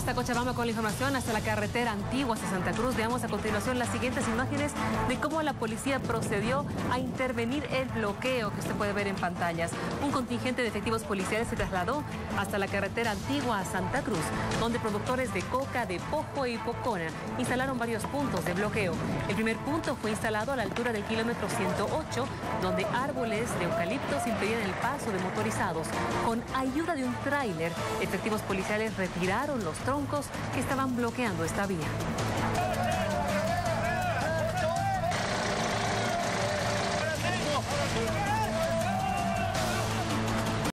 hasta Cochabamba con la información, hasta la carretera Antigua hasta Santa Cruz. Veamos a continuación las siguientes imágenes de cómo la policía procedió a intervenir el bloqueo que usted puede ver en pantallas. Un contingente de efectivos policiales se trasladó hasta la carretera Antigua a Santa Cruz, donde productores de coca, de pojo y pocona instalaron varios puntos de bloqueo. El primer punto fue instalado a la altura del kilómetro 108, donde árboles de eucaliptos impedían el paso de motorizados. Con ayuda de un tráiler, efectivos policiales retiraron los troncos que estaban bloqueando esta vía.